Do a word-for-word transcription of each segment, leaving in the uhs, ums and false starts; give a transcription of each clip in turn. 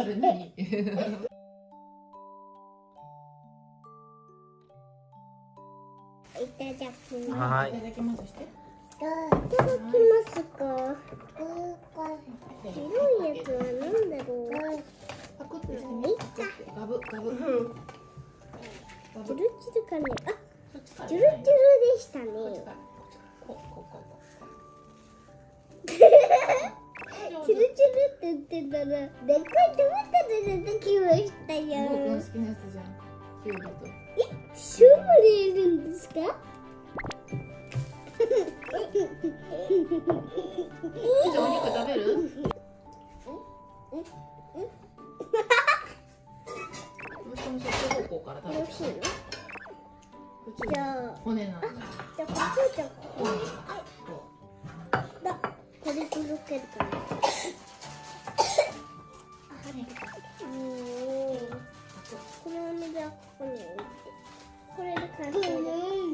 れ何？ いただきます。 はい。いただきますして。 いただきますか。白いやつはなんだろう。 パクってしてみ。ガブガブ。 チルチルかね。あ、チルチルでしたね。 ここここ。 チルチルって言ってたら、でっかいトマトで出てきましたよ。 僕の好きなやつじゃん。キュウリと。 え、シューレいるんですか？ じゃあお肉食べる？どうしてもそっち方向から食べる。 美味しいの？じゃあ、 骨なんだ。 じゃあこっちじゃここ。だ、これ届けるかな。このお水はここに置いて、これで完成です。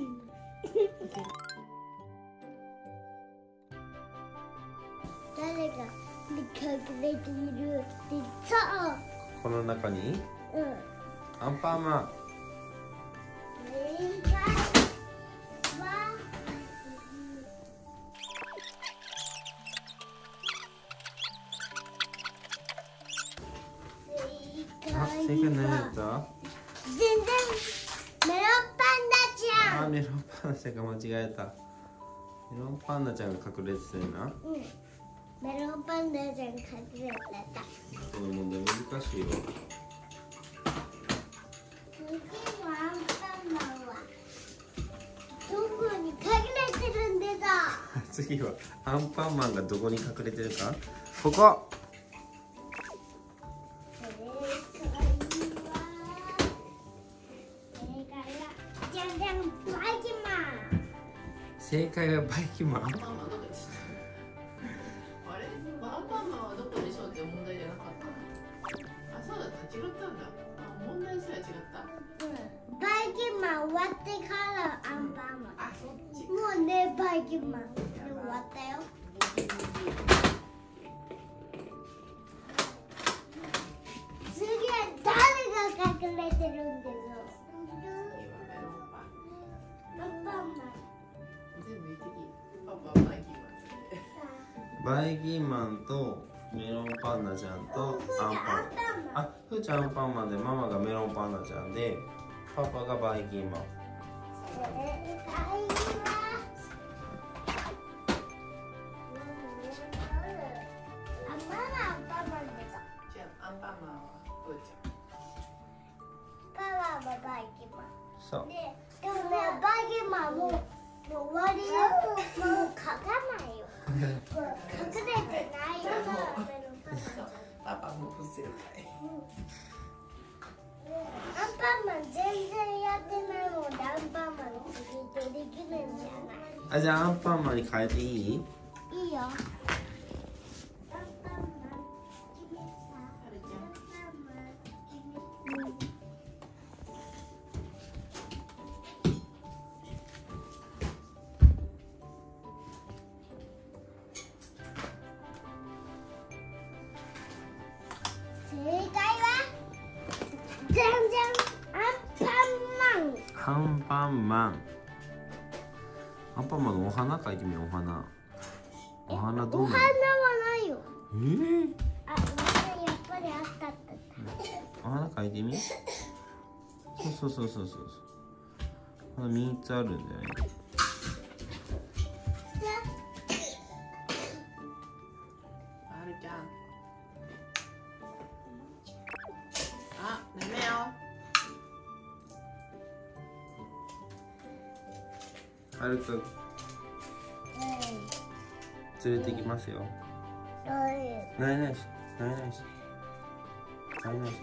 誰が隠れているって言った？ この中にうん。 アンパンマン。あ、正解何やった？ 全然メロンパンダちゃん。 あ、メロンパンダちゃんが間違えた。メロンパンダちゃんが隠れてたよな。 うん。メロンパンダちゃん隠れてた。 この問題難しいよ。 次はアンパンマンはどこに隠れてるんでだ。 次はアンパンマンがどこに隠れてるか。ここ。正解はバイキンマン。 アンパンマンどこでした？あれ？アンパンマンはどこでしょうって問題じゃなかった。あ、そうだった。違ったんだ。あ、問題すら違った。 バイキンマン終わってからアンパンマン。 あ、そっち。 もうね、バイキンマンで終わったよ。次は誰が隠れてるんですか？アンパンマン。 全部言ってき。パパはバイキンマン。 バイキンマンとメロンパンダちゃんとアンパン。あ、ふーちゃんアンパンマンでママがメロンパンダちゃんでパパがバイキンマン。 正解はあ、ママアンパンマンでしょ。 じゃあアンパンマンはふーちゃん。 パワーはバイキンマン。 そう。 で、でもね、バイキンマンもう、もう終わりよ。もう書かないよ。隠れてないよ。 パパも不正解。 アンパンマン全然やってないもんで、アンパンマン次でできるんじゃない。 あ、じゃあアンパンマンに変えていい？ いいよ。正解はじゃんじゃんアンパンマン。 アンパンマン。アンパンマンのお花描いてみよう。お花。お花どうなの？ お花はないよ。 えー、 あ、お花やっぱりあったった。 お花描いてみ。そうそうそうそうそう。まだみっつあるんだよね。 はるちゃん。あ、ダメよ。 はるくん連れてきますよ。ないないし、ないないし、ないないし。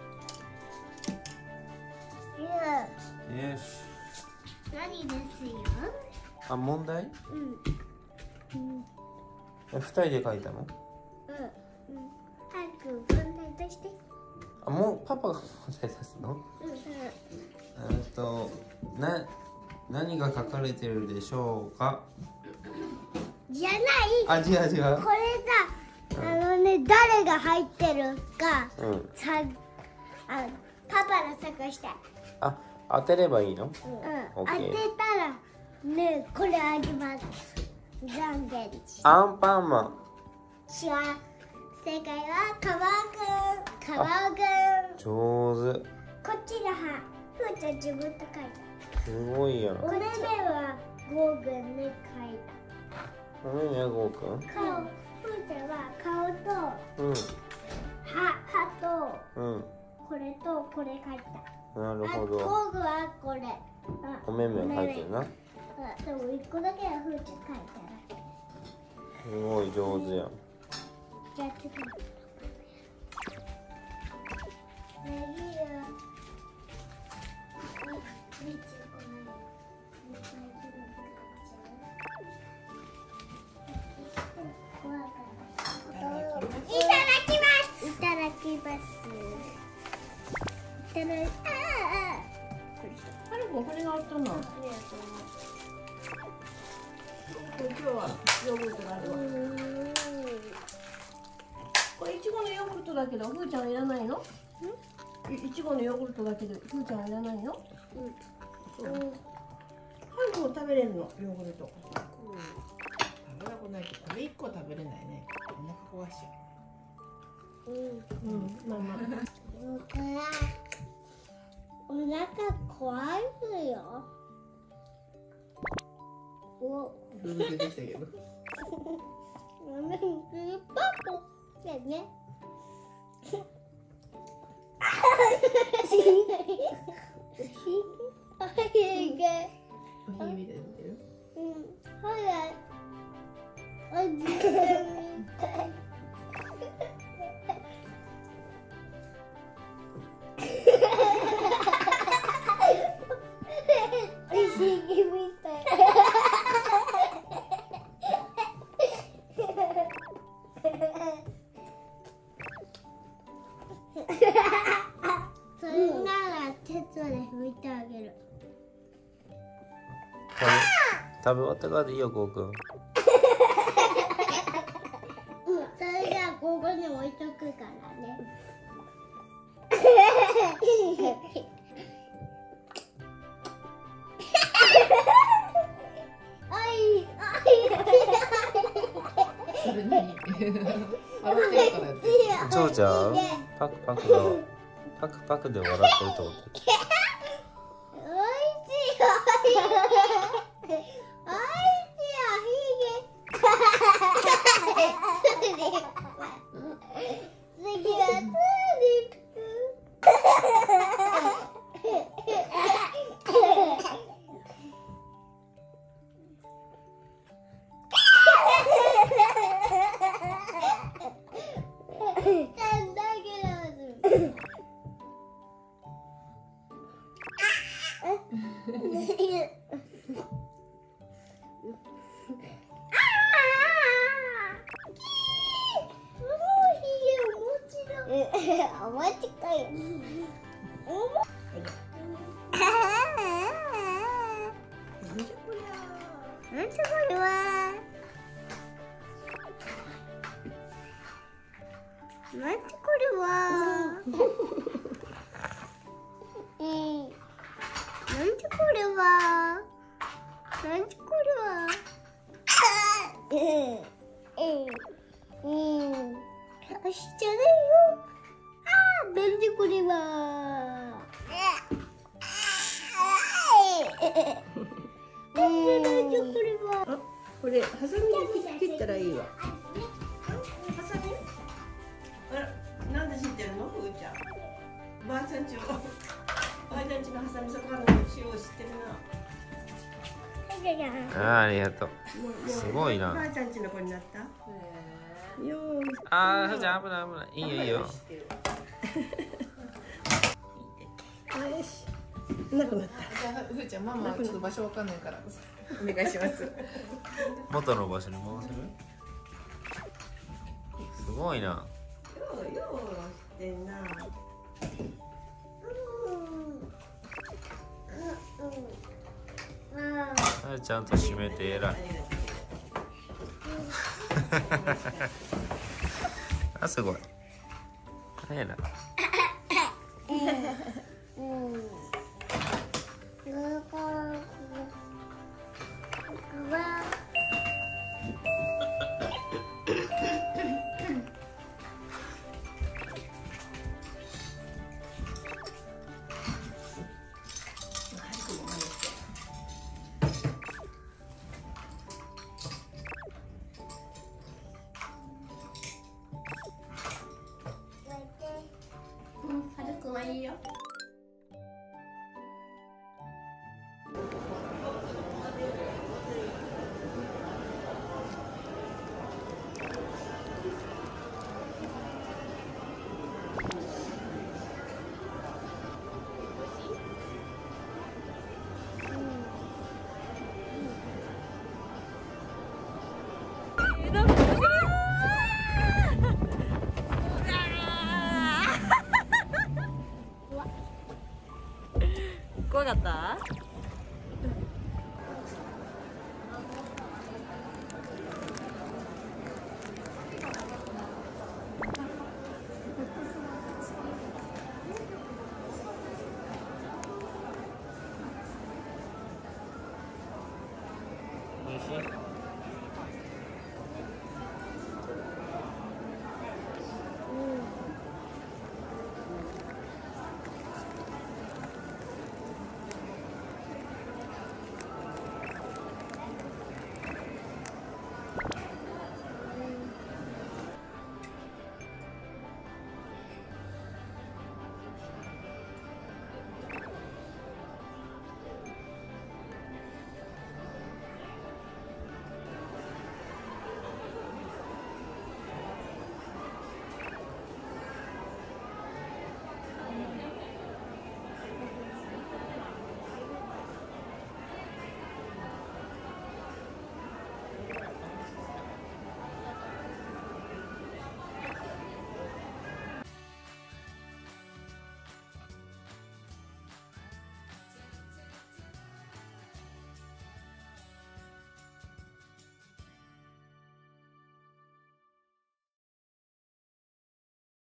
よし。 何ですよ。 あ、問題？ うん。うん。 え、二人で書いたの？ うん。うん。早く問題出して。 あ、もうパパが問題出すの？ うん。 えっと、な、何が書かれてるでしょうか？ じゃない。 あ、違う違う。 これだ。 あのね、誰が入ってるか、 うんさあパパの探したい。 あ、当てればいいの？ うん、 オッケー当てたらね、これあげます。じゃんけんしアンパンマン。 しわ。正解はカバオくん。カバオくん。 上手。 こっちの歯、ふーちゃん自分と書いた。 すごいやん。 お目目はゴーくんで書いおめめゴーくん。 た。顔、ふーちゃんは顔とうん歯、歯とうん。 これとこれ書いた。 なるほど。 あゴーくんはこれ。あおめめが入ってるな。 あでも一個だけはふーちゃん書いただけ。 すごい上手やん。 じゃあ次。次は。みみちこないただきます。いただきます。いただき。ああ。 あれもこれがあったの。今日はヨーグルトがあるわ。これいちごのヨーグルトだけど、ふーちゃんはいらないの？いいちごのヨーグルトだけど、ふーちゃんはいらないの？うん。そう。半分食べれるの、ヨーグルト。食べたくないけど、これいっこ食べれないね。お腹壊しちゃう。うん。うん。まあまあ。 僕はお腹壊すよ。お。 ルール出てきたけど。 お腹パパだね。 おひげみたいになってる。 うん、早い。おじいちゃんみたい。おひげみたい。それなら手で拭いてあげる。 食べ終わったからでいいよ、ゴーくん。 それじゃあここに置いとくからね。 それ何？笑ってるからやってる。 ジョーちゃん、パクパクがパクパクで笑ってると思って。 おいしいよ。おいしいよ、ひげ。次はスリップ。おもちかよ。なんじゃこれは。なんじゃこれは。うん。なんじゃこれは。なんじゃこれは。うん。うん。うん。よしじゃないよ。ああ、なんでこれは。なんでなんでこれは。 あ、これハサミで切ったらいいわ。ハサミ？あら、なんで知ってるの、ふーちゃん。ばあちゃんちの、ばあちゃんちのハサミそこからの塩を知ってるな。 あー、ありがとう。すごいな。 ばあちゃんちの子になった。よーい。 あー、ふーちゃん危ない危ない。いいよいいよ。 よし。なくなった。 じゃあふーちゃん、ママはちょっと場所わかんないからお願いします。 元の場所に戻せる？すごいな。 ようようしてんな。 あー、ちゃんと閉めて偉い。 あ、すごい。早いな。 はるくんはいいよ。 怖かった？